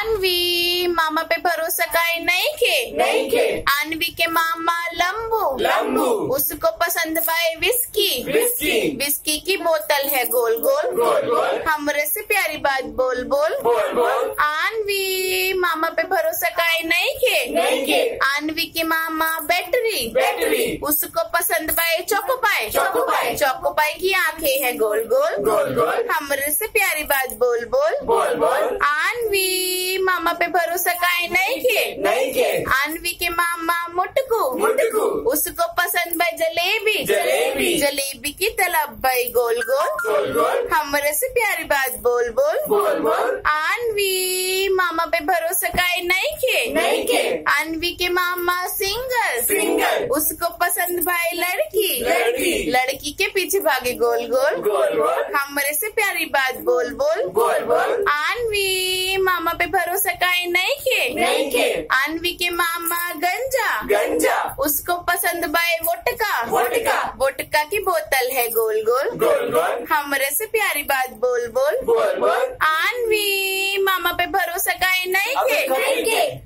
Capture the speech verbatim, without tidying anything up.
आनवी मामा पे भरोसा काहे नहीं के नहीं के आनवी के मामा लंबू लंबू उसको पसंद बाय विस्की विस्की विस्की की बोतल है गोल गोल गोल गोल हमरे से प्यारी बात बोल बोल बोल बोल आनवी मामा पे भरोसा काहे नहीं के नहीं के आनवी के मामा बैटरी बैटरी उसको पसंद बाय चौकोपाई चौकोपाई चौकोपाई की आंखें है गोल गोल गोल गोल हमरे से प्यारी बात बोल बोल बोल बोल आनवी मामा पे भरोसा काहे नहीं के नहीं के आनवी के मामा मुटकू मुटकू उसको पसंद बाय जलेबी जलेबी जलेबी की तलब बाई गोल गोल गोल गोल हमरे से प्यारी बात बोल बोल बोल बोल आनवी मामा पे भरोसा काहे नहीं के नहीं के आनवी के मामा सिंगल सिंगल उसको पसंद भाई लड़की लड़की लड़की के पीछे भागे गोल गोल गोल गोल हमरे से प्यारी बात बोल बोल बोल बोल आनवी मामा पे भरोसा काहे नहीं के नहीं के आनवी के मामा गंजा गंजा उसको पसंद बाय वोटका वोटका वोटका की बोतल है गोल गोल गोल गोल हमरे से प्यारी बात बोल बोल बोल बोल आनवी मामा पे भरोसा काहे नहीं के नहीं के